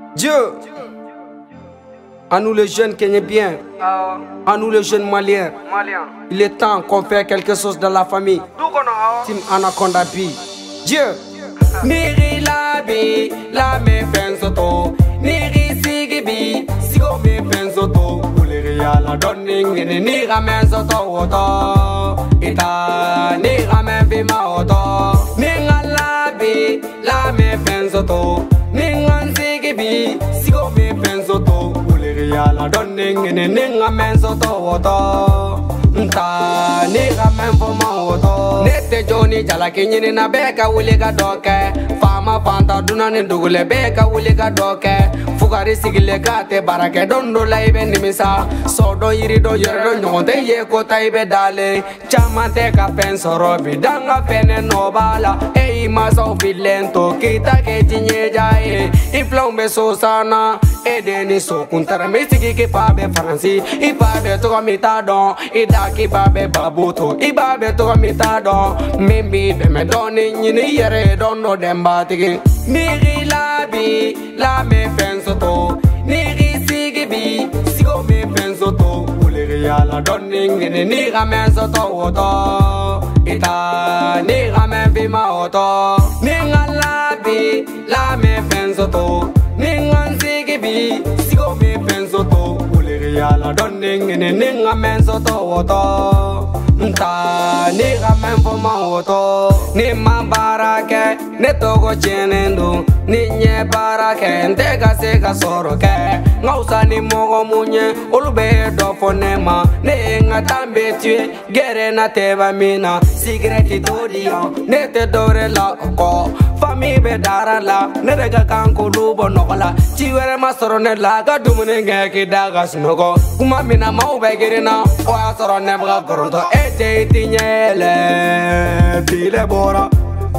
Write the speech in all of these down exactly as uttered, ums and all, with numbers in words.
Dieu, à nous les jeunes Kenyans, à nous les jeunes Maliens, il est temps qu'on fasse quelque chose dans la famille. Team Anaconda B. Dieu. Niri labi, la me pensoto. Niri sigibi, sigo me pensoto. Uleri ala donning, ni ramen soto woto. Ita, ni ramen bima woto. Ninga labi, la me pensoto. Ningan sigibi, sigo me pensoto. Uleri ala donning, ni ramen soto woto. Nta ni ramen foma woto. Nete joni jala kinyini na beka uliga doke. Fama fanta duna ni dugule beka uliga doke. Fugari sigile kate barake dondo la ibe nimisa. Sodo yiri do yere do nyonte ye kota ibe dale. Chamante ka penso robi danga pene nobala. Ei maso filento kita ke tinye jae. Iflombe so sana. Edeni so kuntara misiki ke pabe faransi. Ipabe to mita don. Ida ki babe babuto. Ibabe to mita don. Mimbi be me doni nyini yere dondo demba tigi. Niri labi la me penso to. Niri sigibi sigo me penso to. Uleri ala doni nyini ni ramen soto woto. Ita ni ramen bima woto. Ninga labi la me penso to. Ninga sigibi sigo me penso to. Uleri ala doni nyini ni ramen soto woto. Nta ni ramen foma woto. Ni mambarake ne togo chenendo. Ni nye barake ntega sega soroke. Ngausa ni mogo munye ulube do fonema. Ne ngatambe tue gere na teba mina. Sigreti todio ne te dore la oko. Fami be dara la ne rega kanko lubo nokola. Chiwere masoro ne la ga dumune ngeki daga snogo. Kuma mina mau be gerina o asoro ne bra goroto. Ete tinyele tile bora.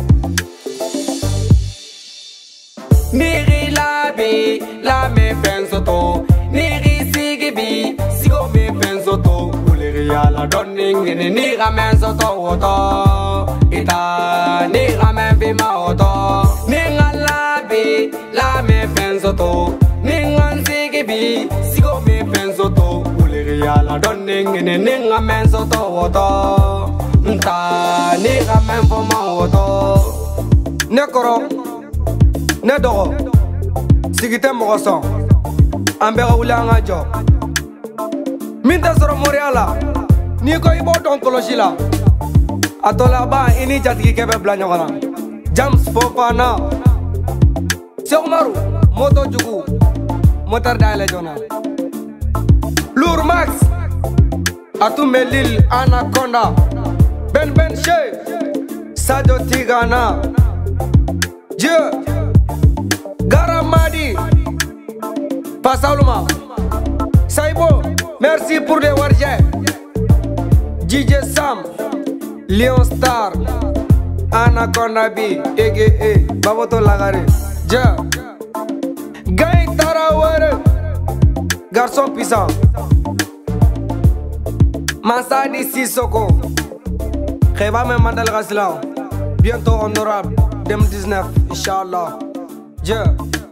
Niri labi la me penso to. Niri sigibi sigo me penso to. Uleri ala donning ni ramen soto woto. Ita ni ramen bima woto. Ninga labi la me penso to. Ningan sigibi sigo me penso to. Uleri ala donning ni ramen soto woto. Nta ni ramen foma woto. Nekoro ne dogo sigite mogo son an bɛɛ ka wuli an ka jɔ min tɛ sɔrɔ Montréal n'i ko i b'o dɔn kɔlɔsi la a tɔ laban i ni jatigikɛ bɛ bila ɲɔgɔn na. James Fofana Cheikh Umaru moto jugu moteur dayɛlɛ joona Lour Max a tun bɛ Lille Anaconda Ben Ben Che Sadio Tigana Dieu Garamadi Pasaluma Saibo, merci pour les warjets. D J Sam Lion Star Anaconda B A K A Baboto Lagare Ja Gain Tarawere Garçon puissant Mansadi Sissoko Kheba me Mandal Gaslan. Bientôt honorable deux mille dix-neuf Inch'Allah. Yeah.